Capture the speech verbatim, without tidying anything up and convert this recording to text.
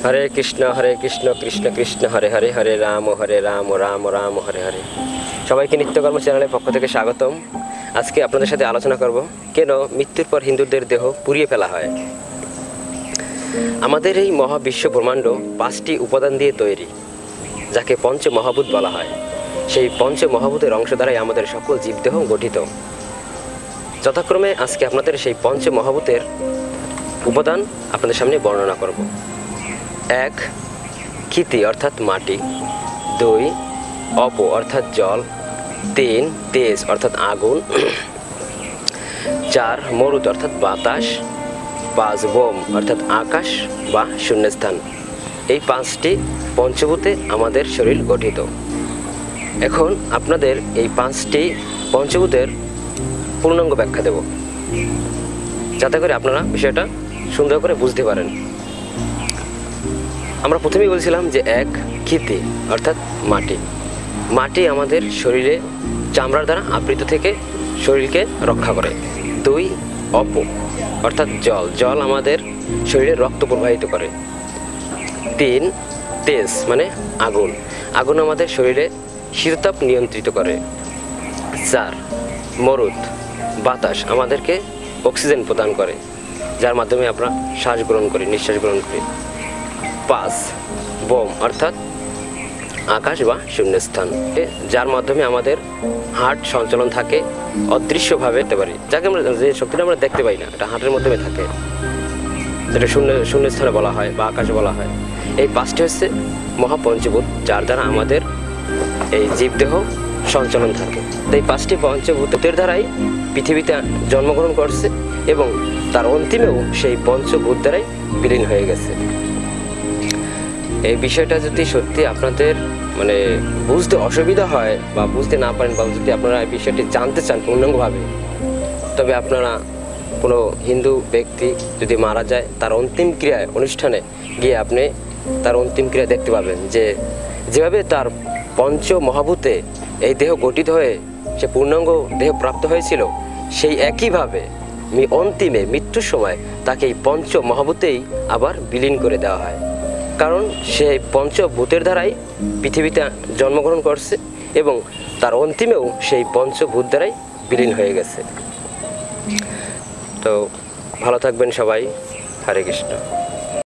हरे कृष्ण हरे कृष्ण कृष्ण कृष्ण हरे हरे हरे राम हरे राम राम राम हरे हरे। সবাইকে নিত্যকর্ম চ্যানেলের পক্ষ থেকে স্বাগতম। আজকে আপনাদের সাথে আলোচনা করব কেন মৃত্যুর পর হিন্দুদের দেহ পুড়িয়ে ফেলা হয়। আমাদের এই মহাবিশ্ব ব্রহ্মাণ্ড পাঁচটি উপাদান দিয়ে তৈরি, যাকে পঞ্চ মহাভূত বলা হয়। সেই পঞ্চ মহাভূতের অংশ দ্বারাই আমাদের সকল জীবদেহ গঠিত। যথাক্রমে আজকে আপনাদের সেই পঞ্চ মহাভূতের উপাদান আপনাদের সামনে বর্ণনা করব। এক, ক্ষিতি অর্থাৎ মাটি। দুই, অপ অর্থাৎ জল। তিন, তেজ অর্থাৎ আগুন। চার, মরুত অর্থাৎ বাতাস। পাঁচ, বোম অর্থাৎ আকাশ বা শূন্যস্থান। এই পাঁচটি পঞ্চভূতে আমাদের শরীর গঠিত। এখন আপনাদের এই পাঁচটি পঞ্চভূতের পূর্ণাঙ্গ ব্যাখ্যা দেব, যাতে করে আপনারা বিষয়টা সুন্দর করে বুঝতে পারেন। আমরা প্রথমেই বলছিলাম যে এক, ক্ষিতি অর্থাৎ মাটি। মাটি আমাদের শরীরে চামড়ার দ্বারা আবৃত থেকে শরীরকে রক্ষা করে। দুই, অপ অর্থাৎ জল। জল আমাদের শরীরে রক্ত প্রবাহিত করে। তিন, তেজ মানে আগুন। আগুন আমাদের শরীরে শীততাপ নিয়ন্ত্রিত করে। চার, মরুত বাতাস আমাদেরকে অক্সিজেন প্রদান করে, যার মাধ্যমে আমরা শ্বাস গ্রহণ করি, নিঃশ্বাস গ্রহণ করি। পাঁচ, বোম অর্থাৎ আকাশ বা শূন্যস্থান, যার মাধ্যমে আমাদের হার্ট সঞ্চালন থাকে অদৃশ্যভাবে দেখতে পারি, যাকে আমরা যে শক্তিটা আমরা দেখতে পাই না, এটা হার্টের মাধ্যমে থাকে, যেটা শূন্য শূন্যস্থানে বলা হয় বা আকাশ বলা হয়। এই পাঁচটি হচ্ছে মহাপঞ্চভূত, যার দ্বারা আমাদের এই জীবদেহ সঞ্চালন থাকে। তো এই পাঁচটি পঞ্চভূতের দ্বারাই পৃথিবীতে জন্মগ্রহণ করছে এবং তার অন্তিমেও সেই পঞ্চভূত দ্বারাই বিলীন হয়ে গেছে। এই বিষয়টা যদি সত্যি আপনাদের মানে বুঝতে অসুবিধা হয় বা বুঝতে না পারেন, বা যদি আপনারা এই বিষয়টি জানতে চান পূর্ণাঙ্গভাবে, তবে আপনারা কোনো হিন্দু ব্যক্তি যদি মারা যায়, তার অন্তিম ক্রিয়ায় অনুষ্ঠানে গিয়ে আপনি তার অন্তিম ক্রিয়া দেখতে পাবেন, যে যেভাবে তার পঞ্চ মহাভূতে এই দেহ গঠিত হয়ে সে পূর্ণাঙ্গ দেহ প্রাপ্ত হয়েছিল, সেই একইভাবে অন্তিমে মৃত্যুর সময় তাকে এই পঞ্চ মহাভূতেই আবার বিলীন করে দেওয়া হয়। কারণ সেই পঞ্চভূতের দ্বারাই পৃথিবীতে জন্মগ্রহণ করছে এবং তার অন্তিমেও সেই পঞ্চভূত দ্বারাই বিলীন হয়ে গেছে। তো ভালো থাকবেন সবাই। হরে কৃষ্ণ।